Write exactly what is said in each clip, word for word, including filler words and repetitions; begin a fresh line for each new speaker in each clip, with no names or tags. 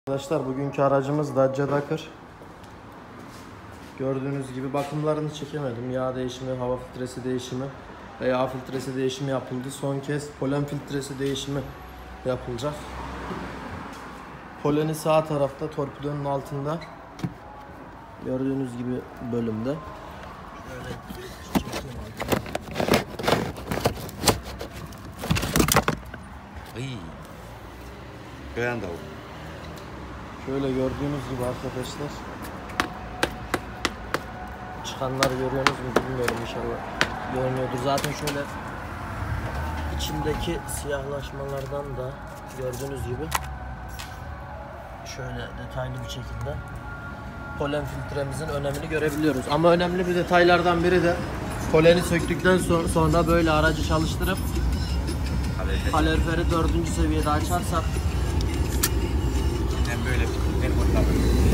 Arkadaşlar bugünkü aracımız Dacia Dakar. Gördüğünüz gibi bakımlarını çekemedim. Yağ değişimi, hava filtresi değişimi ve yağ filtresi değişimi yapıldı. Son kez polen filtresi değişimi yapılacak. Poleni sağ tarafta, torpidonun altında. Gördüğünüz gibi bölümde. Şöyle çekeyim
Ay. Beğen davul.
Şöyle gördüğünüz gibi arkadaşlar. Çıkanlar görüyorsunuz mu bilmiyorum, inşallah görünüyordur. Zaten şöyle içindeki siyahlaşmalardan da gördüğünüz gibi şöyle detaylı bir şekilde polen filtremizin önemini görebiliyoruz. Ama önemli bir detaylardan biri de poleni söktükten sonra böyle aracı çalıştırıp kaloriferi dördüncü seviyede açarsak
hem böyle hem burada.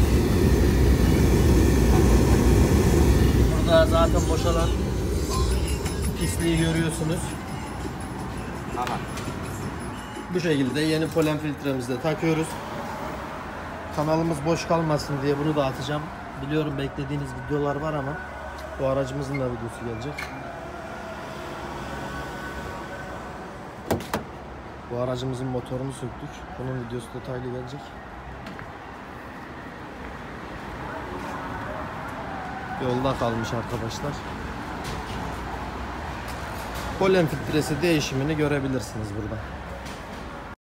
Burada zaten boşalan pisliği görüyorsunuz.
Tamam.
Bu şekilde yeni polen filtremizi de takıyoruz. Kanalımız boş kalmasın diye bunu da atacağım. Biliyorum beklediğiniz videolar var ama bu aracımızın da videosu gelecek. Bu aracımızın motorunu söktük. Bunun videosu detaylı gelecek. Yolda kalmış arkadaşlar. Polen filtresi değişimini görebilirsiniz burada.